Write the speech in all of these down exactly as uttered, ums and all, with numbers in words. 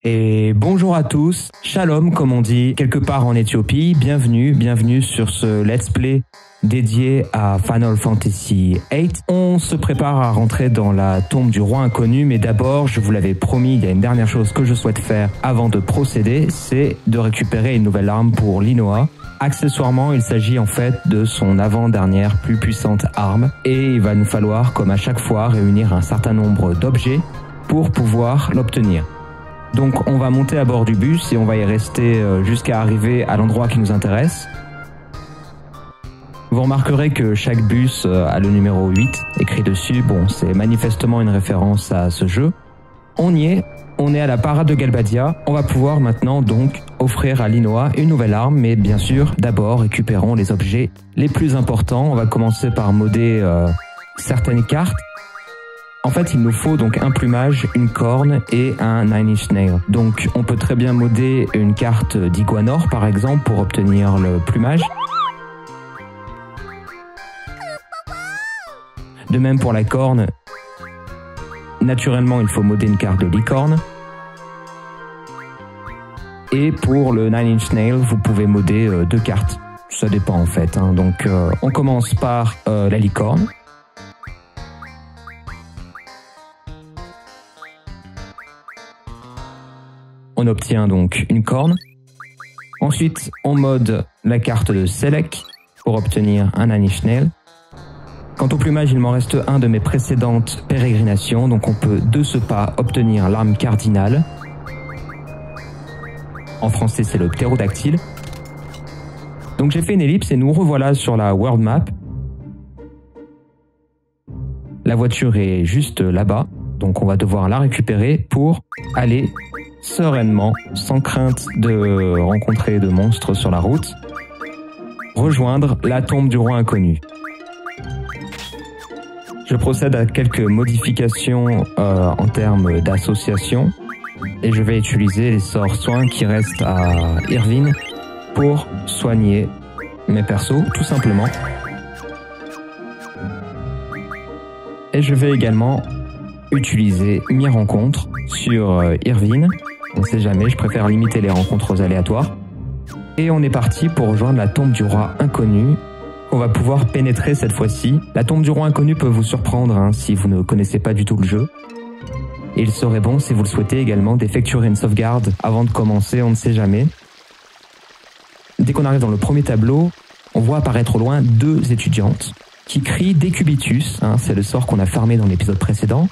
Et bonjour à tous, shalom comme on dit quelque part en Éthiopie, bienvenue, bienvenue sur ce let's play dédié à Final Fantasy huit. On se prépare à rentrer dans la tombe du roi inconnu, mais d'abord, je vous l'avais promis, il y a une dernière chose que je souhaite faire avant de procéder, c'est de récupérer une nouvelle arme pour Linoa. Accessoirement, il s'agit en fait de son avant-dernière plus puissante arme, et il va nous falloir, comme à chaque fois, réunir un certain nombre d'objets pour pouvoir l'obtenir. Donc on va monter à bord du bus et on va y rester jusqu'à arriver à l'endroit qui nous intéresse. Vous remarquerez que chaque bus a le numéro huit écrit dessus. Bon, c'est manifestement une référence à ce jeu. On y est, on est à la parade de Galbadia. On va pouvoir maintenant donc offrir à Linoa une nouvelle arme, mais bien sûr, d'abord récupérons les objets les plus importants. On va commencer par modder euh, certaines cartes. En fait, il nous faut donc un plumage, une corne et un Nine Inch Nail. Donc, on peut très bien modder une carte d'Iguanor, par exemple, pour obtenir le plumage. De même pour la corne, naturellement, il faut modder une carte de licorne. Et pour le Nine Inch Nail, vous pouvez modder euh, deux cartes. Ça dépend en fait. Hein. Donc, euh, on commence par euh, la licorne. On obtient donc une corne. Ensuite, on mode la carte de Select pour obtenir un Nine Inch Nail. Quant au plumage, il m'en reste un de mes précédentes pérégrinations, donc on peut de ce pas obtenir l'arme cardinale. En français, c'est le ptérodactyle. Donc j'ai fait une ellipse et nous revoilà sur la world map. La voiture est juste là-bas, donc on va devoir la récupérer pour aller sereinement, sans crainte de rencontrer de monstres sur la route, rejoindre la tombe du roi inconnu. Je procède à quelques modifications euh, en termes d'association et je vais utiliser les sorts soins qui restent à Irvine pour soigner mes persos, tout simplement. Et je vais également utiliser mes rencontres sur euh, Irvine. On ne sait jamais, je préfère limiter les rencontres aux aléatoires. Et on est parti pour rejoindre la tombe du roi inconnu. On va pouvoir pénétrer cette fois-ci. La tombe du roi inconnu peut vous surprendre hein, si vous ne connaissez pas du tout le jeu. Et il serait bon, si vous le souhaitez également, d'effectuer une sauvegarde avant de commencer, on ne sait jamais. Dès qu'on arrive dans le premier tableau, on voit apparaître au loin deux étudiantes qui crient Décubitus, hein, c'est le sort qu'on a farmé dans l'épisode précédent.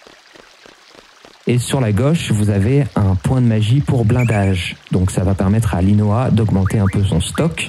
Et sur la gauche, vous avez un point de magie pour blindage. Donc ça va permettre à Linoa d'augmenter un peu son stock.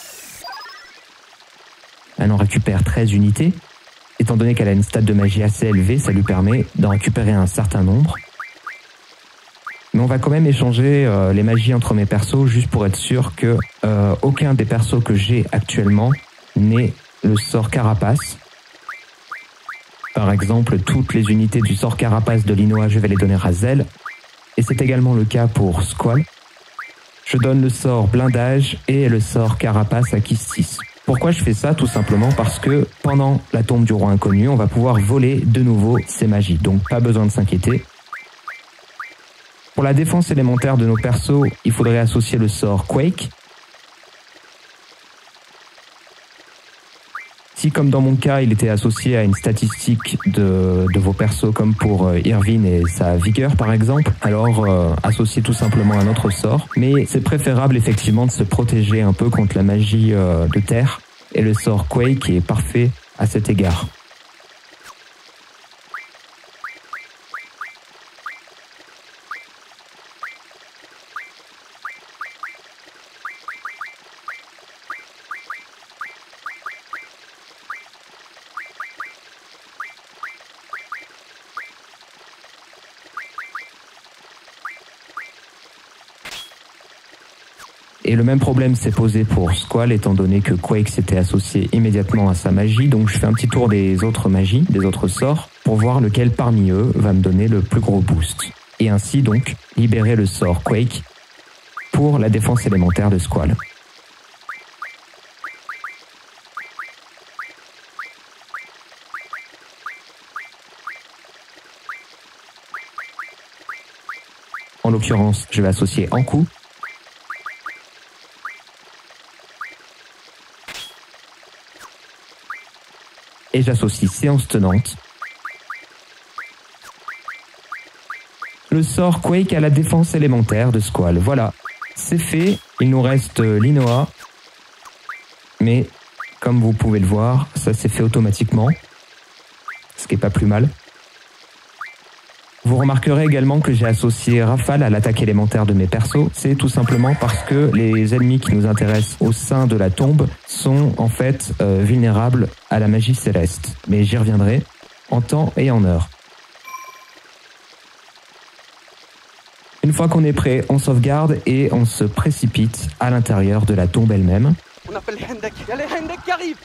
Elle en récupère treize unités. Étant donné qu'elle a une stat de magie assez élevée, ça lui permet d'en récupérer un certain nombre. Mais on va quand même échanger euh, les magies entre mes persos, juste pour être sûr que euh, aucun des persos que j'ai actuellement n'ait le sort Carapace. Par exemple, toutes les unités du sort Carapace de Linoa, je vais les donner à Zell. Et c'est également le cas pour Squall. Je donne le sort Blindage et le sort Carapace à Kistis. Pourquoi je fais ça? Tout simplement parce que pendant la tombe du roi inconnu, on va pouvoir voler de nouveau ces magies. Donc pas besoin de s'inquiéter. Pour la défense élémentaire de nos persos, il faudrait associer le sort Quake. Si, comme dans mon cas, il était associé à une statistique de, de vos persos, comme pour euh, Irvine et sa vigueur par exemple, alors euh, associez tout simplement un autre sort. Mais c'est préférable effectivement de se protéger un peu contre la magie euh, de terre, et le sort Quake est parfait à cet égard. Et le même problème s'est posé pour Squall, étant donné que Quake s'était associé immédiatement à sa magie. Donc je fais un petit tour des autres magies, des autres sorts, pour voir lequel parmi eux va me donner le plus gros boost. Et ainsi donc libérer le sort Quake pour la défense élémentaire de Squall. En l'occurrence, je vais associer Ankou. Et j'associe séance tenante. Le sort Quake à la défense élémentaire de Squall. Voilà, c'est fait. Il nous reste Linoa. Mais, comme vous pouvez le voir, ça s'est fait automatiquement. Ce qui n'est pas plus mal. Vous remarquerez également que j'ai associé Rafale à l'attaque élémentaire de mes persos. C'est tout simplement parce que les ennemis qui nous intéressent au sein de la tombe sont en fait euh, vulnérables à la magie céleste. Mais j'y reviendrai en temps et en heure. Une fois qu'on est prêt, on sauvegarde et on se précipite à l'intérieur de la tombe elle-même. On appelle les Hendek, il y a les Hendek qui arrivent.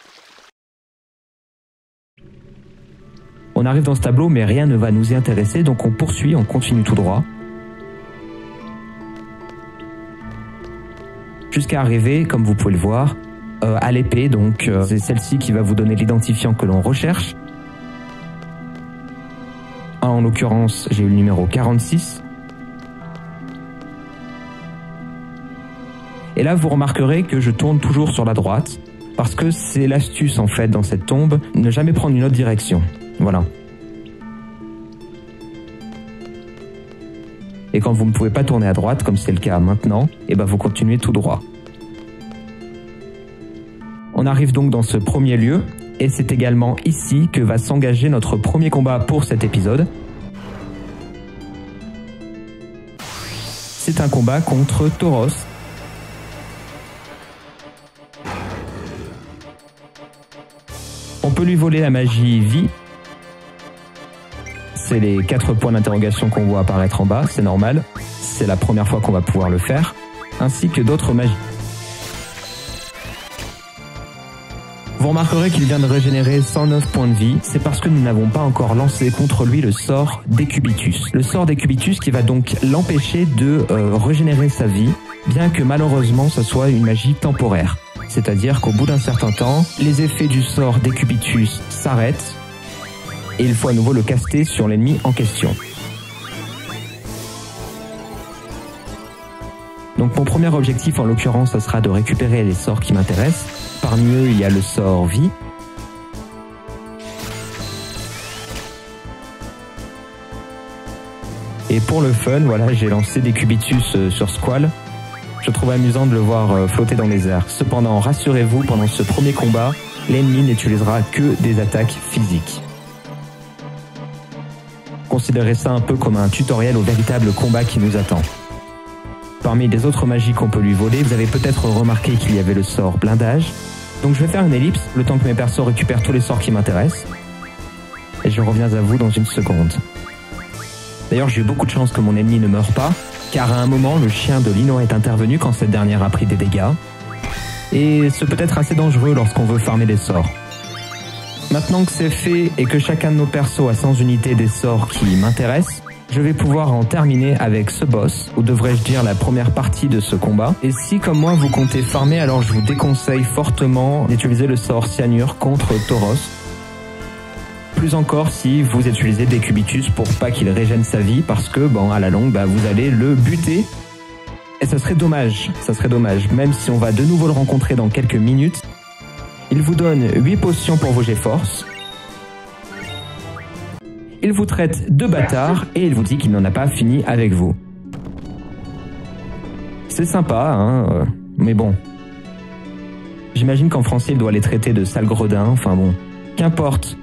On arrive dans ce tableau, mais rien ne va nous y intéresser, donc on poursuit, on continue tout droit. Jusqu'à arriver, comme vous pouvez le voir, euh, à l'épée, donc euh, c'est celle-ci qui va vous donner l'identifiant que l'on recherche. En l'occurrence, j'ai eu le numéro quarante-six. Et là, vous remarquerez que je tourne toujours sur la droite, parce que c'est l'astuce en fait dans cette tombe, ne jamais prendre une autre direction. Voilà. Et quand vous ne pouvez pas tourner à droite, comme c'est le cas maintenant, et ben vous continuez tout droit. On arrive donc dans ce premier lieu, et c'est également ici que va s'engager notre premier combat pour cet épisode. C'est un combat contre Tauros. On peut lui voler la magie vie. C'est les quatre points d'interrogation qu'on voit apparaître en bas, c'est normal. C'est la première fois qu'on va pouvoir le faire. Ainsi que d'autres magies. Vous remarquerez qu'il vient de régénérer cent neuf points de vie. C'est parce que nous n'avons pas encore lancé contre lui le sort Décubitus. Le sort Décubitus qui va donc l'empêcher de euh, régénérer sa vie, bien que malheureusement ce soit une magie temporaire. C'est-à-dire qu'au bout d'un certain temps, les effets du sort Décubitus s'arrêtent et il faut à nouveau le caster sur l'ennemi en question. Donc mon premier objectif en l'occurrence, ce sera de récupérer les sorts qui m'intéressent. Parmi eux, il y a le sort vie. Et pour le fun, voilà, j'ai lancé Décubitus sur Squall. Je trouve amusant de le voir flotter dans les airs. Cependant, rassurez-vous, pendant ce premier combat, l'ennemi n'utilisera que des attaques physiques. Considérez ça un peu comme un tutoriel au véritable combat qui nous attend. Parmi les autres magies qu'on peut lui voler, vous avez peut-être remarqué qu'il y avait le sort blindage. Donc je vais faire une ellipse, le temps que mes persos récupèrent tous les sorts qui m'intéressent. Et je reviens à vous dans une seconde. D'ailleurs, j'ai eu beaucoup de chance que mon ennemi ne meure pas, car à un moment, le chien de Linoa est intervenu quand cette dernière a pris des dégâts. Et ce peut être assez dangereux lorsqu'on veut farmer des sorts. Maintenant que c'est fait et que chacun de nos persos a cent unités des sorts qui m'intéressent, je vais pouvoir en terminer avec ce boss, ou devrais-je dire la première partie de ce combat. Et si comme moi vous comptez farmer, alors je vous déconseille fortement d'utiliser le sort Cyanure contre Tauros. Plus encore si vous utilisez Décubitus pour pas qu'il régène sa vie, parce que bon, à la longue, bah, vous allez le buter. Et ça serait dommage, ça serait dommage, même si on va de nouveau le rencontrer dans quelques minutes. Il vous donne huit potions pour vos G-Force. Il vous traite de bâtard et il vous dit qu'il n'en a pas fini avec vous. C'est sympa, hein, mais bon. J'imagine qu'en français, il doit les traiter de sales gredins, enfin bon, qu'importe.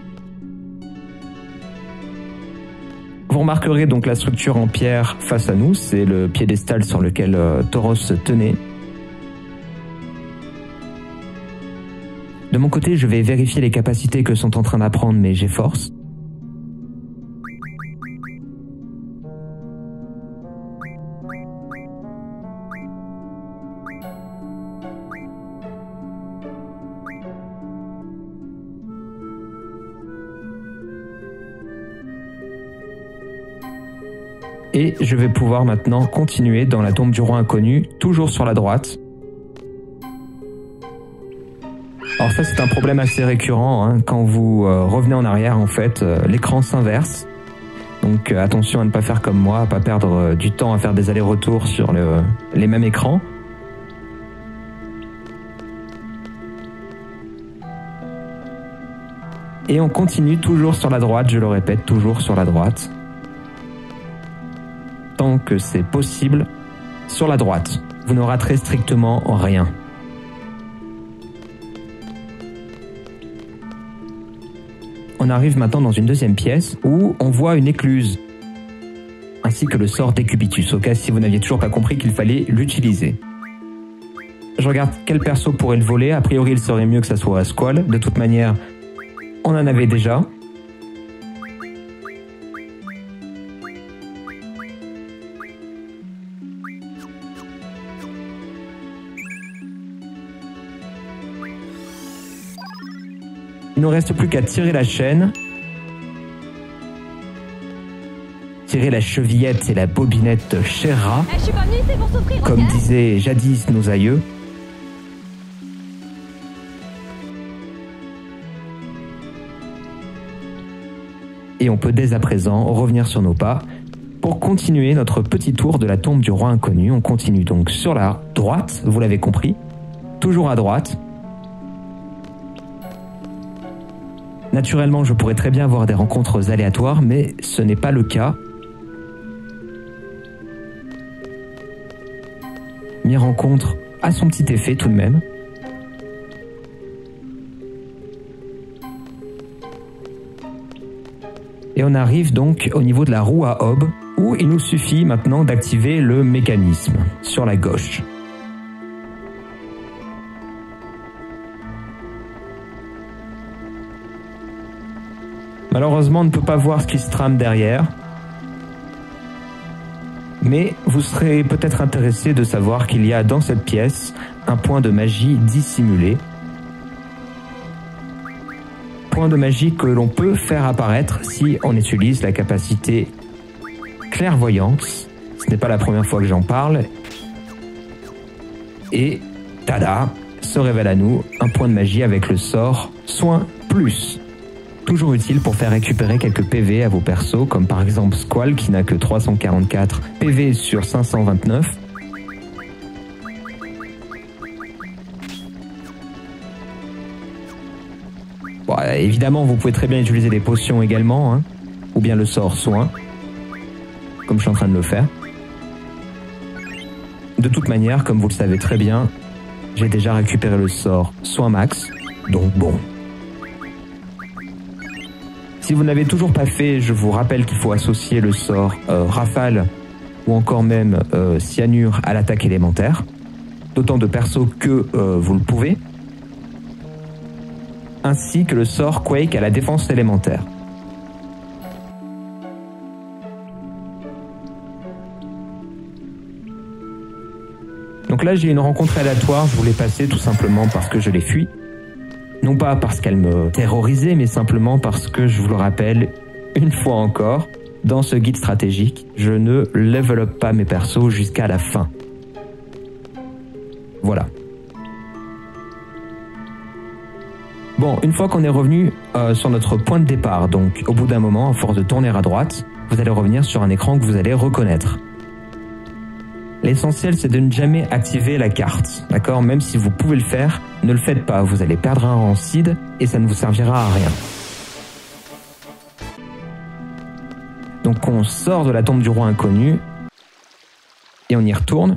Vous remarquerez donc la structure en pierre face à nous, c'est le piédestal sur lequel euh, Tauros se tenait. De mon côté, je vais vérifier les capacités que sont en train d'apprendre mes G-Force. Et je vais pouvoir maintenant continuer dans la tombe du roi inconnu, toujours sur la droite. Alors ça c'est un problème assez récurrent, hein. Quand vous euh, revenez en arrière en fait, euh, l'écran s'inverse. Donc euh, attention à ne pas faire comme moi, à pas perdre euh, du temps à faire des allers-retours sur le, les mêmes écrans. Et on continue toujours sur la droite, je le répète, toujours sur la droite. Tant que c'est possible, sur la droite. Vous ne raterez strictement rien. On arrive maintenant dans une deuxième pièce où on voit une écluse, ainsi que le sort décubitus, au cas si vous n'aviez toujours pas compris qu'il fallait l'utiliser. Je regarde quel perso pourrait le voler, a priori il serait mieux que ça soit Squall, de toute manière on en avait déjà. Il ne nous reste plus qu'à tirer la chaîne, tirer la chevillette et la bobinette Sherra, Eh, je suis pas venue ici pour souffrir, comme ok? disaient jadis nos aïeux. Et on peut dès à présent revenir sur nos pas pour continuer notre petit tour de la tombe du roi inconnu. On continue donc sur la droite, vous l'avez compris, toujours à droite. Naturellement, je pourrais très bien avoir des rencontres aléatoires, mais ce n'est pas le cas. Mes rencontres a son petit effet tout de même. Et on arrive donc au niveau de la roue à Hob, où il nous suffit maintenant d'activer le mécanisme sur la gauche. Malheureusement, on ne peut pas voir ce qui se trame derrière. Mais vous serez peut-être intéressé de savoir qu'il y a dans cette pièce un point de magie dissimulé. Point de magie que l'on peut faire apparaître si on utilise la capacité clairvoyance. Ce n'est pas la première fois que j'en parle. Et tada, se révèle à nous un point de magie avec le sort Soin Plus. Toujours utile pour faire récupérer quelques P V à vos persos, comme par exemple Squall qui n'a que trois cent quarante-quatre P V sur cinq cent vingt-neuf. Bon, évidemment, vous pouvez très bien utiliser des potions également, hein, ou bien le sort Soin, comme je suis en train de le faire. De toute manière, comme vous le savez très bien, j'ai déjà récupéré le sort Soin Max, donc bon. Si vous n'avez toujours pas fait, je vous rappelle qu'il faut associer le sort euh, Rafale ou encore même euh, Cyanure à l'attaque élémentaire, d'autant de persos que euh, vous le pouvez, ainsi que le sort Quake à la défense élémentaire. Donc là j'ai une rencontre aléatoire, je voulais passer tout simplement parce que je l'ai fui. Non pas parce qu'elle me terrorisait, mais simplement parce que, je vous le rappelle, une fois encore, dans ce guide stratégique, je ne level up pas mes persos jusqu'à la fin. Voilà. Bon, une fois qu'on est revenu euh, sur notre point de départ, donc au bout d'un moment, à force de tourner à droite, vous allez revenir sur un écran que vous allez reconnaître. L'essentiel, c'est de ne jamais activer la carte, d'accord? Même si vous pouvez le faire, ne le faites pas, vous allez perdre un rang seed et ça ne vous servira à rien. Donc on sort de la tombe du roi inconnu et on y retourne.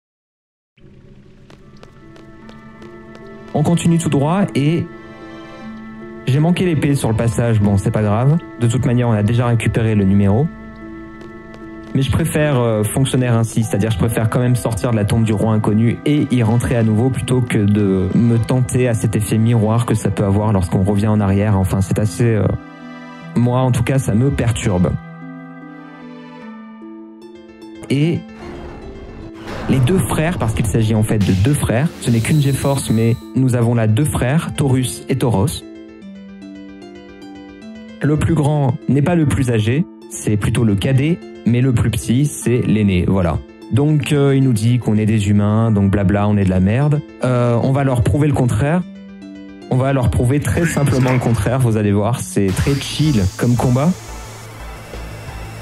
On continue tout droit et j'ai manqué l'épée sur le passage, bon c'est pas grave, de toute manière on a déjà récupéré le numéro. Mais je préfère euh, fonctionner ainsi, c'est-à-dire je préfère quand même sortir de la tombe du roi inconnu et y rentrer à nouveau plutôt que de me tenter à cet effet miroir que ça peut avoir lorsqu'on revient en arrière. Enfin, c'est assez... Euh... Moi, en tout cas, ça me perturbe. Et les deux frères, parce qu'il s'agit en fait de deux frères, ce n'est qu'une GeForce, mais nous avons là deux frères, Taurus et Tauros. Le plus grand n'est pas le plus âgé, c'est plutôt le cadet, mais le plus petit, c'est l'aîné, voilà. Donc euh, il nous dit qu'on est des humains, donc blabla, on est de la merde. Euh, on va leur prouver le contraire. On va leur prouver très simplement le contraire, vous allez voir, c'est très chill comme combat.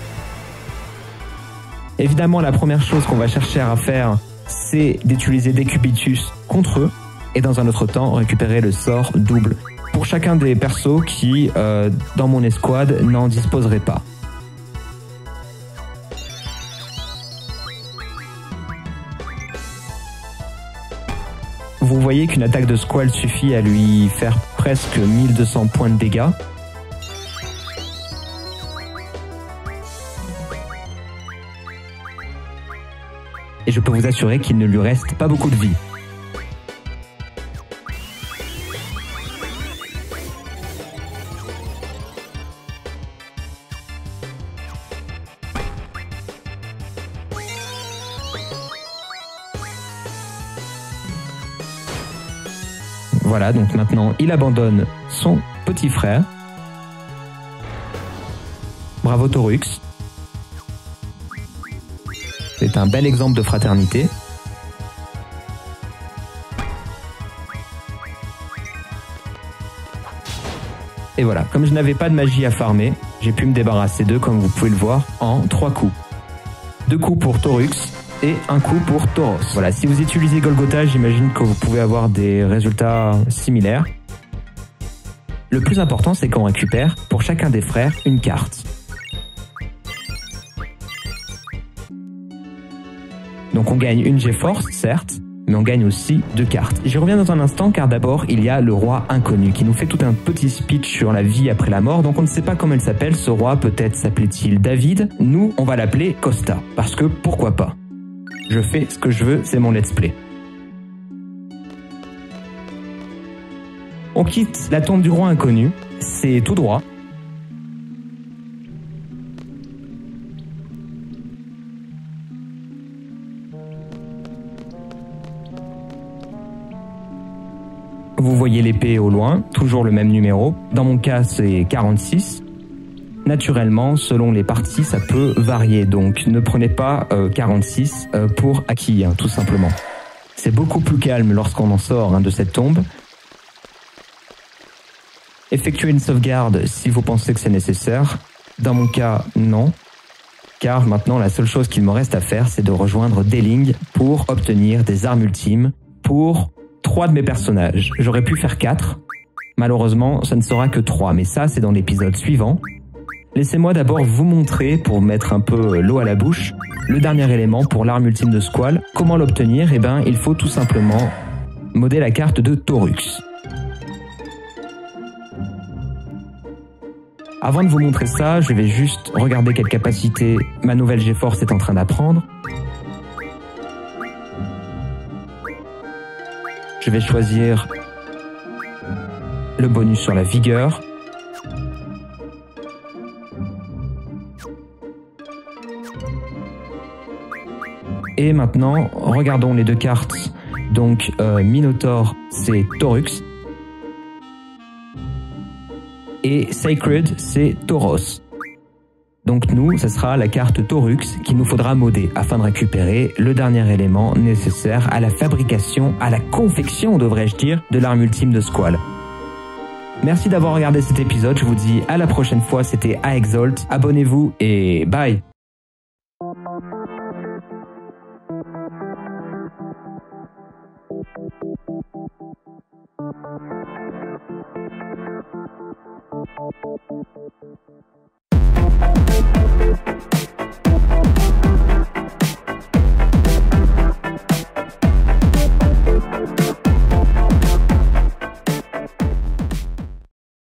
Évidemment, la première chose qu'on va chercher à faire, c'est d'utiliser des Cubitus contre eux et dans un autre temps, récupérer le sort double pour chacun des persos qui, euh, dans mon escouade, n'en disposeraient pas. Vous voyez qu'une attaque de Squall suffit à lui faire presque mille deux cents points de dégâts. Et je peux vous assurer qu'il ne lui reste pas beaucoup de vie. Voilà, donc maintenant il abandonne son petit frère. Bravo Torux. C'est un bel exemple de fraternité. Et voilà, comme je n'avais pas de magie à farmer, j'ai pu me débarrasser d'eux comme vous pouvez le voir en trois coups. Deux coups pour Torux et un coup pour Tauros. Voilà, si vous utilisez Golgotha, j'imagine que vous pouvez avoir des résultats similaires. Le plus important, c'est qu'on récupère pour chacun des frères une carte. Donc on gagne une G-Force, certes, mais on gagne aussi deux cartes. J'y reviens dans un instant car d'abord il y a le roi inconnu qui nous fait tout un petit speech sur la vie après la mort. Donc on ne sait pas comment il s'appelle, ce roi, peut-être s'appelait-il David. Nous, on va l'appeler Costa, parce que pourquoi pas. Je fais ce que je veux, c'est mon let's play. On quitte la tombe du roi inconnu, c'est tout droit. Vous voyez l'épée au loin, toujours le même numéro. Dans mon cas, c'est quarante-six. Naturellement, selon les parties, ça peut varier. Donc, ne prenez pas euh, quarante-six euh, pour acquis, hein, tout simplement. C'est beaucoup plus calme lorsqu'on en sort hein, de cette tombe. Effectuez une sauvegarde si vous pensez que c'est nécessaire. Dans mon cas, non. Car maintenant, la seule chose qu'il me reste à faire, c'est de rejoindre Deling pour obtenir des armes ultimes pour trois de mes personnages. J'aurais pu faire quatre. Malheureusement, ça ne sera que trois. Mais ça, c'est dans l'épisode suivant. Laissez-moi d'abord vous montrer, pour mettre un peu l'eau à la bouche, le dernier élément pour l'arme ultime de Squall. Comment l'obtenir? Eh bien, il faut tout simplement modder la carte de Torux. Avant de vous montrer ça, je vais juste regarder quelle capacité ma nouvelle G-Force est en train d'apprendre. Je vais choisir le bonus sur la vigueur. Et maintenant, regardons les deux cartes. Donc, euh, Minotaur, c'est Torux. Et Sacred, c'est Tauros. Donc nous, ce sera la carte Torux qu'il nous faudra modder afin de récupérer le dernier élément nécessaire à la fabrication, à la confection, devrais-je dire, de l'arme ultime de Squall. Merci d'avoir regardé cet épisode, je vous dis à la prochaine fois, c'était Aexalt, abonnez-vous et bye!